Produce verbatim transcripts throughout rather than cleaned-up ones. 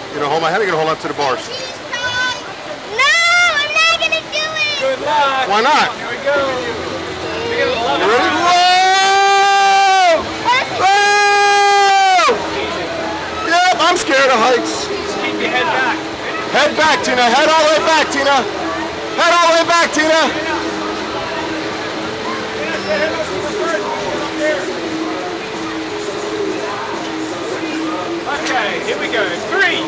You gonna hold my hand or you gonna hold on to the bars? No, I'm not gonna do it. Good luck. Why not? Here we go. You ready? Whoa! Whoa! Yep, I'm scared of heights. Keep your head back. Head back, Tina. Head all the way back, Tina. Head all the way back, Tina. Okay, here we go. Three.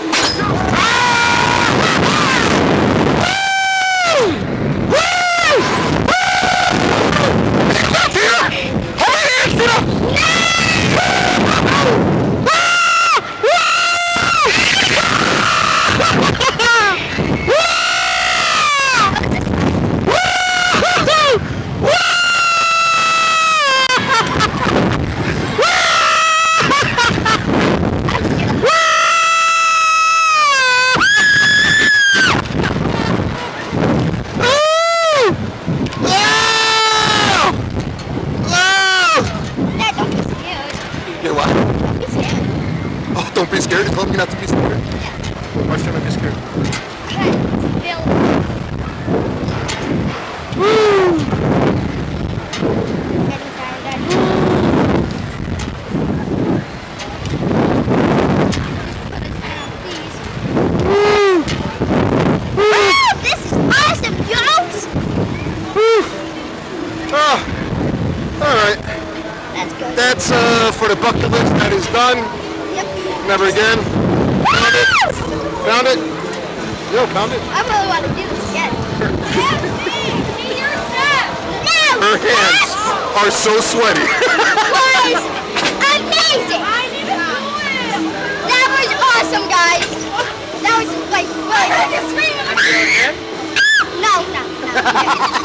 Yeah, what? Oh, don't be scared. You told me not to be scared. Why should I be scared? Woo! This is awesome, Jones! Oh, all right. That's good. That's uh, for the bucket list. That is done. Yep. Never again. Found it. Found it. Yo, found it. I really want to do this again. Her hands are so sweaty. Was amazing. That was awesome, guys. That was like really good. No, no, no.